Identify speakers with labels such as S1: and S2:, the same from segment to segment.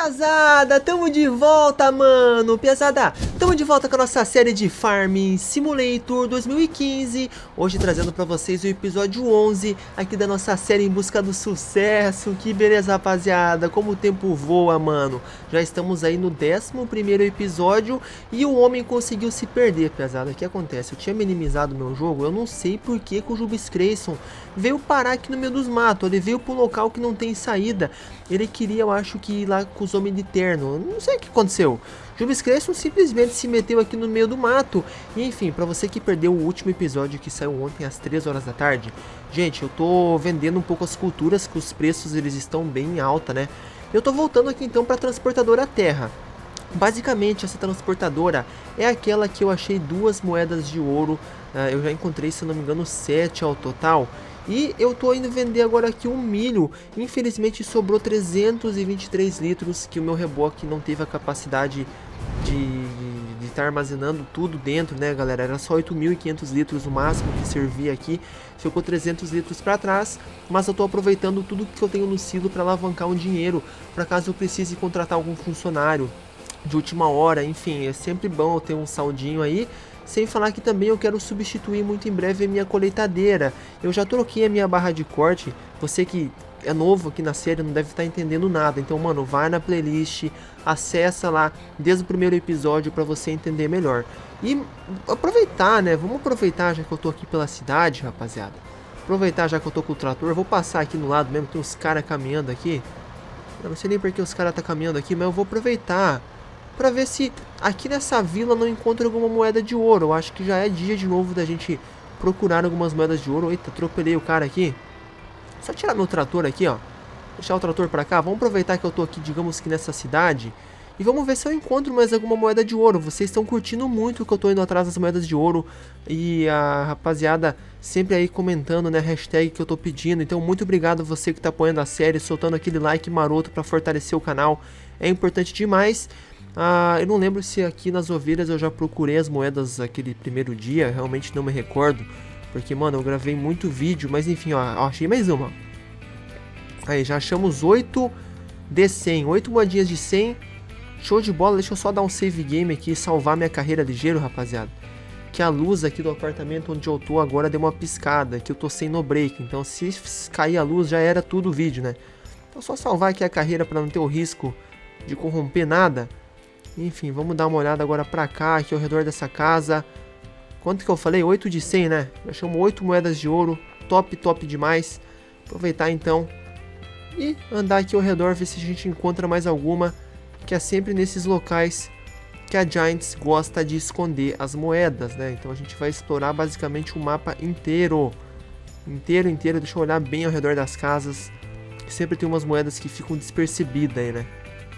S1: Piazada, tamo de volta, mano. Piazada, tamo de volta com a nossa série de Farming Simulator 2015. Hoje trazendo pra vocês o episódio 11 aqui da nossa série Em Busca do Sucesso. Que beleza, rapaziada, como o tempo voa, mano. Já estamos aí no 11º episódio e o homem conseguiu se perder, Piazada. O que acontece? Eu tinha minimizado meu jogo, eu não sei por que o Jubis Creyson veio parar aqui no meio dos matos. Ele veio pra um local que não tem saída. Ele queria, eu acho que ir lá com os homens de terno. Eu não sei o que aconteceu. Jubis Creyson simplesmente se meteu aqui no meio do mato. E enfim, pra você que perdeu o último episódio que saiu ontem às 3 horas da tarde. Gente, eu tô vendendo um pouco as culturas, que os preços eles estão bem em alta, né? Eu tô voltando aqui então pra transportadora terra. Basicamente essa transportadora é aquela que eu achei 2 moedas de ouro. Eu já encontrei, se não me engano, 7 ao total. E eu tô indo vender agora aqui um milho. Infelizmente sobrou 323 litros, que o meu reboque não teve a capacidade de estar armazenando tudo dentro, né, galera? Era só 8.500 litros o máximo que servia aqui. Ficou 300 litros para trás, mas eu tô aproveitando tudo que eu tenho no silo para alavancar um dinheiro, para caso eu precise contratar algum funcionário de última hora. Enfim, é sempre bom eu ter um saldinho aí. Sem falar que também eu quero substituir muito em breve a minha colheitadeira. Eu já troquei a minha barra de corte. Você que é novo aqui na série não deve estar entendendo nada. Então, mano, vai na playlist, acessa lá desde o primeiro episódio para você entender melhor. E aproveitar, né? Vamos aproveitar já que eu tô aqui pela cidade, rapaziada. Aproveitar já que eu tô com o trator. Vou passar aqui no lado mesmo, tem uns caras caminhando aqui. Eu não sei nem porque os caras tá caminhando aqui, mas eu vou aproveitar pra ver se aqui nessa vila não encontro alguma moeda de ouro. Eu acho que já é dia de novo da gente procurar algumas moedas de ouro. Eita, atropelei o cara aqui. Só tirar meu trator aqui, ó. Deixar o trator pra cá. Vamos aproveitar que eu tô aqui, digamos que nessa cidade. E vamos ver se eu encontro mais alguma moeda de ouro. Vocês estão curtindo muito que eu tô indo atrás das moedas de ouro. E a rapaziada sempre aí comentando, né, hashtag que eu tô pedindo. Então muito obrigado a você que tá apoiando a série, soltando aquele like maroto pra fortalecer o canal. É importante demais. Eu não lembro se aqui nas ovelhas eu já procurei as moedas aquele primeiro dia. Realmente não me recordo, porque, mano, eu gravei muito vídeo. Mas enfim, ó, achei mais uma. Aí, já achamos 8 de 100, 8 moedinhas de 100. Show de bola, deixa eu só dar um save game aqui e salvar minha carreira ligeiro, rapaziada. Que a luz aqui do apartamento onde eu tô agora deu uma piscada, que eu tô sem no break. Então se cair a luz já era tudo o vídeo, né? Então só salvar aqui a carreira para não ter o risco de corromper nada. Enfim, vamos dar uma olhada agora pra cá, aqui ao redor dessa casa. Quanto que eu falei? 8 de 100, né? Achamos 8 moedas de ouro. Top, top demais. Aproveitar então e andar aqui ao redor, ver se a gente encontra mais alguma. Que é sempre nesses locais que a Giants gosta de esconder as moedas, né? Então a gente vai explorar basicamente o mapa inteiro. Inteiro. Deixa eu olhar bem ao redor das casas. Sempre tem umas moedas que ficam despercebidas aí, né?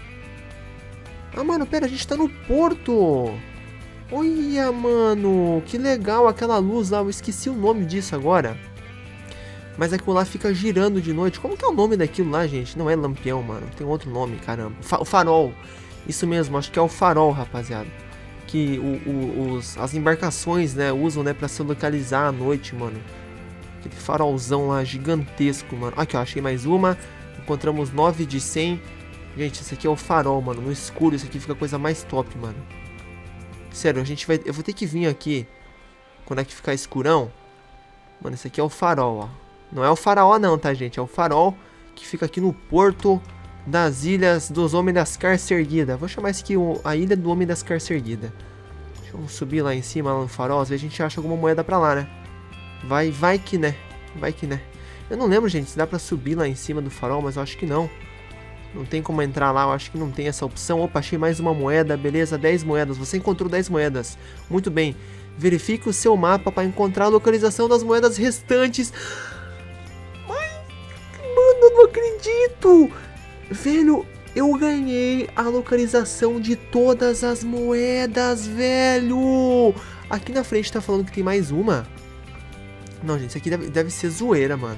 S1: Ah, mano, pera, a gente tá no porto. Olha, mano, que legal aquela luz lá. Eu esqueci o nome disso agora. Mas aquilo lá fica girando de noite. Como que é o nome daquilo lá, gente? Não é lampião, mano. Tem outro nome, caramba. O farol. Isso mesmo, acho que é o farol, rapaziada. Que as embarcações, né, usam, né, pra se localizar à noite, mano. Aquele farolzão lá gigantesco, mano. Aqui, ó, achei mais uma. Encontramos 9 de 100. Gente, esse aqui é o farol, mano. No escuro, isso aqui fica a coisa mais top, mano. Sério, eu vou ter que vir aqui quando é que ficar escurão. Mano, esse aqui é o farol, ó. Não é o faraó não, tá, gente? É o farol que fica aqui no porto das Ilhas dos Homens das Carça Erguida. Vou chamar isso aqui a Ilha do Homem das Carça Erguida. Deixa eu subir lá em cima, lá no farol. Às vezes a gente acha alguma moeda pra lá, né? Vai que né. Vai que né. Eu não lembro, gente, se dá pra subir lá em cima do farol, mas eu acho que não. Não tem como entrar lá, eu acho que não tem essa opção. Opa, achei mais uma moeda, beleza, 10 moedas. Você encontrou 10 moedas. Muito bem. Verifique o seu mapa para encontrar a localização das moedas restantes. Mano, eu não acredito. Velho, eu ganhei a localização de todas as moedas, velho. Aqui na frente tá falando que tem mais uma. Não, gente, isso aqui deve ser zoeira, mano.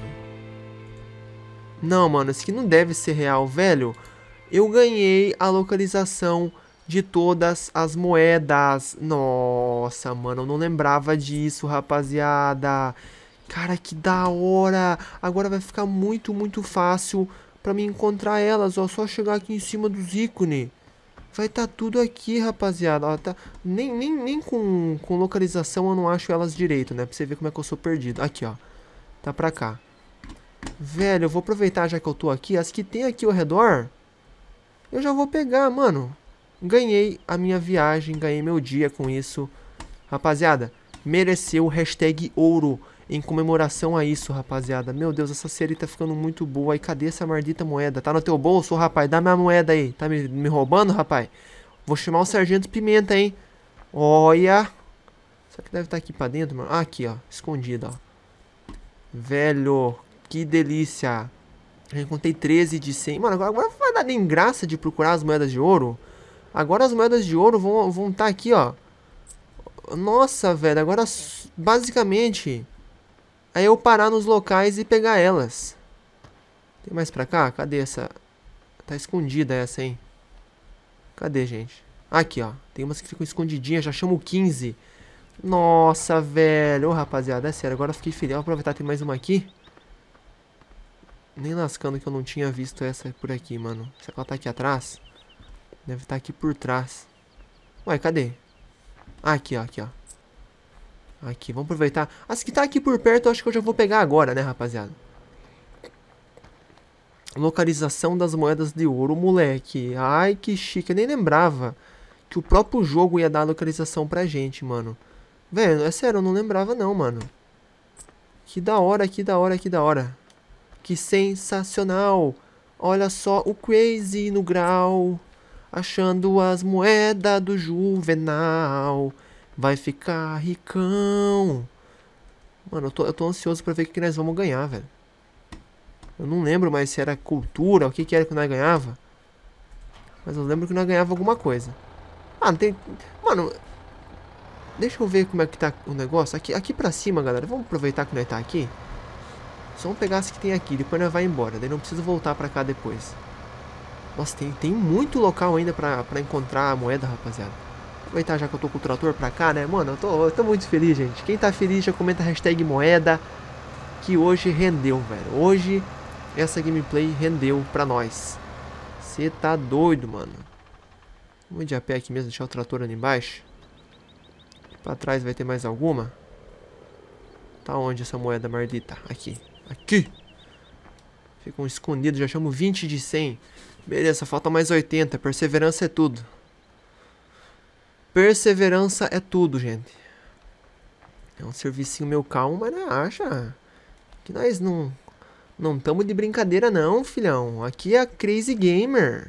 S1: Não, mano, isso aqui não deve ser real, velho. Eu ganhei a localização de todas as moedas. Nossa, mano, eu não lembrava disso, rapaziada. Cara, que da hora. Agora vai ficar muito, muito fácil pra mim encontrar elas, ó. Só chegar aqui em cima dos ícones. Vai estar tudo aqui, rapaziada. Ó, tá... Nem com localização eu não acho elas direito, né? Pra você ver como é que eu sou perdido. Aqui, ó. Tá pra cá. Velho, eu vou aproveitar já que eu tô aqui. As que tem aqui ao redor, eu já vou pegar, mano. Ganhei a minha viagem, ganhei meu dia com isso. Rapaziada, mereceu hashtag ouro em comemoração a isso, rapaziada. Meu Deus, essa série tá ficando muito boa. E cadê essa maldita moeda? Tá no teu bolso, rapaz? Dá minha moeda aí. Tá me roubando, rapaz? Vou chamar o Sargento Pimenta, hein? Olha. Será que deve estar aqui pra dentro, mano? Ah, aqui, ó. Escondido, ó. Velho, que delícia. Já encontrei 13 de 100. Mano, agora vai dar nem graça de procurar as moedas de ouro. Agora as moedas de ouro vão estar aqui, ó. Nossa, velho. Agora, basicamente, é eu parar nos locais e pegar elas. Tem mais pra cá? Cadê essa? Tá escondida essa, hein? Cadê, gente? Aqui, ó. Tem umas que ficam escondidinhas. Já chamo 15. Nossa, velho. Ô, rapaziada, é sério. Agora eu fiquei feliz. Vou aproveitar, tem mais uma aqui. Nem lascando que eu não tinha visto essa por aqui, mano. Será que ela tá aqui atrás? Deve estar aqui por trás. Ué, cadê? Aqui, ó, aqui, ó. Aqui, vamos aproveitar. As que tá aqui por perto, eu acho que eu já vou pegar agora, né, rapaziada? Localização das moedas de ouro, moleque. Ai, que chique. Eu nem lembrava que o próprio jogo ia dar localização pra gente, mano. Velho, é sério, eu não lembrava não, mano. Que da hora, que da hora, que da hora. Que sensacional. Olha só o Crazy no grau. Achando as moedas do Juvenal. Vai ficar ricão. Mano, eu tô ansioso pra ver o que nós vamos ganhar, velho. Eu não lembro mais se era cultura, o que era que nós ganhava. Mas eu lembro que nós ganhava alguma coisa. Ah, não tem... Mano, deixa eu ver como é que tá o negócio. Aqui pra cima, galera. Vamos aproveitar que nós tá aqui. Só vamos pegar as que tem aqui, depois nós vai embora. Daí não precisa voltar pra cá depois. Nossa, tem muito local ainda pra encontrar a moeda, rapaziada. Aproveitar já que eu tô com o trator pra cá, né? Mano, eu tô muito feliz, gente. Quem tá feliz já comenta a hashtag moeda. Que hoje rendeu, velho. Hoje essa gameplay rendeu pra nós. Você tá doido, mano. Vamos de a pé aqui mesmo, deixar o trator ali embaixo. Pra trás vai ter mais alguma? Tá onde essa moeda maldita? Aqui. Aqui. Ficam escondidos, já chamo 20 de 100. Beleza, falta mais 80. Perseverança é tudo. Perseverança é tudo, gente. É um servicinho meio calmo, mas não acha que nós não estamos de brincadeira não, filhão. Aqui é a Crazy Gamer.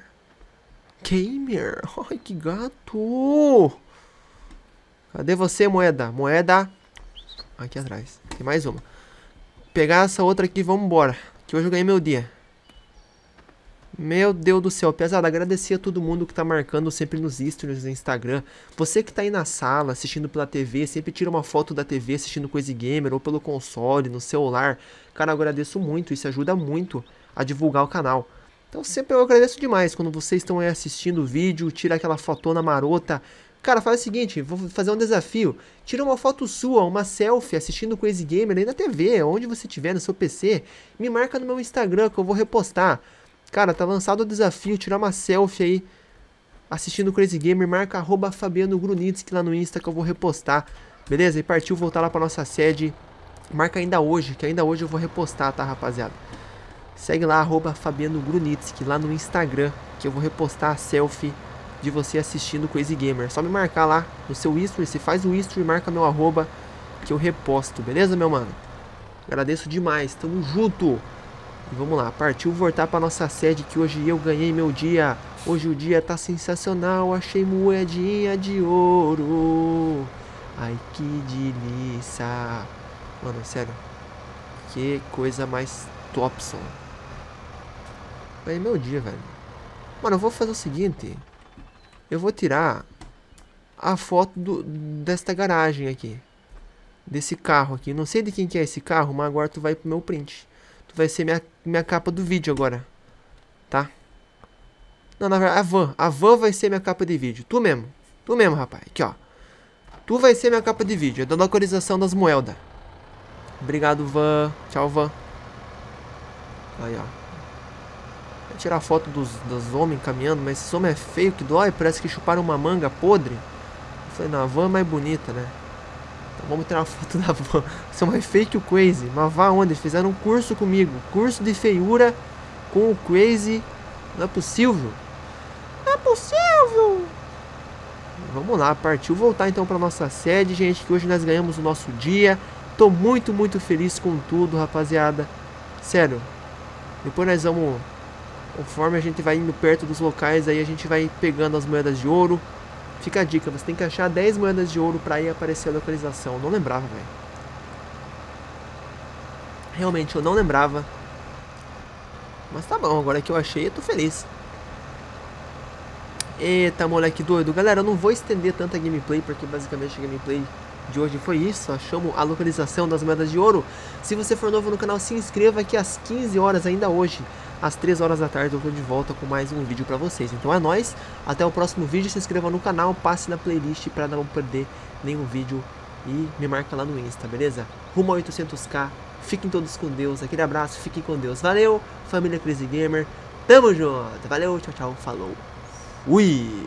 S1: Gamer. Ai, que gato. Cadê você, moeda? Moeda. Aqui atrás. Tem mais uma. Pegar essa outra aqui e vamos embora. Que hoje eu ganhei meu dia. Meu Deus do céu. Pesado, agradecer a todo mundo que tá marcando sempre nos stories no Instagram. Você que tá aí na sala, assistindo pela TV, sempre tira uma foto da TV assistindo Crazy Gamer, ou pelo console, no celular. Cara, eu agradeço muito. Isso ajuda muito a divulgar o canal. Então sempre eu agradeço demais quando vocês estão aí assistindo o vídeo, tira aquela fotona marota. Cara, faz o seguinte, vou fazer um desafio. Tira uma foto sua, uma selfie, assistindo o Crazy Gamer aí na TV, onde você estiver, no seu PC. Me marca no meu Instagram que eu vou repostar. Cara, tá lançado o desafio, tirar uma selfie aí, assistindo o Crazy Gamer. Marca @FabianoGrunitsky lá no Insta que eu vou repostar. Beleza? E partiu voltar lá pra nossa sede. Marca ainda hoje, que ainda hoje eu vou repostar, tá, rapaziada? Segue lá, @FabianoGrunitsky lá no Instagram, que eu vou repostar a selfie de você assistindo o Crazy Gamer. Só me marcar lá no seu history, você faz o history, marca meu @ que eu reposto, beleza, meu mano? Agradeço demais, tamo junto. E vamos lá, partiu voltar pra nossa sede, que hoje eu ganhei meu dia. Hoje o dia tá sensacional, achei moedinha de ouro. Ai, que delícia. Mano, sério, que coisa mais topson. Ganhei meu dia, velho. Mano, eu vou fazer o seguinte. Eu vou tirar a foto desta garagem aqui. Desse carro aqui. Não sei de quem que é esse carro, mas agora tu vai pro meu print. Tu vai ser minha capa do vídeo agora. Tá? Não, na verdade, a van vai ser minha capa de vídeo. Tu mesmo, rapaz. Aqui, ó. Tu vai ser minha capa de vídeo. É da localização das moedas. Obrigado, van. Tchau, van. Aí, ó. Vou tirar foto dos homens caminhando, mas esse homem é feio que dói, parece que chuparam uma manga podre. Eu falei, não, a van é mais bonita, né? Então vamos tirar uma foto da van. Você é mais feio que o Crazy. Mas vá onde? Fizeram um curso comigo. Curso de feiura com o Crazy. Não é possível. Não é possível. Vamos lá, partiu voltar então para nossa sede, gente, que hoje nós ganhamos o nosso dia. Tô muito, muito feliz com tudo, rapaziada. Sério. Depois nós vamos, conforme a gente vai indo perto dos locais, aí a gente vai pegando as moedas de ouro. Fica a dica, você tem que achar 10 moedas de ouro pra ir aparecer a localização. Eu não lembrava, velho. Realmente, eu não lembrava. Mas tá bom, agora que eu achei, eu tô feliz. Eita, moleque doido. Galera, eu não vou estender tanta gameplay, porque basicamente a gameplay de hoje foi isso. Achamos a localização das moedas de ouro. Se você for novo no canal, se inscreva aqui às 15 horas ainda hoje. Às 3 horas da tarde eu tô de volta com mais um vídeo pra vocês. Então é nóis, até o próximo vídeo. Se inscreva no canal, passe na playlist pra não perder nenhum vídeo. E me marca lá no Insta, beleza? Rumo a 800k. Fiquem todos com Deus. Aquele abraço, fiquem com Deus. Valeu, família Crazy Gamer. Tamo junto. Valeu, tchau, tchau. Falou. Ui!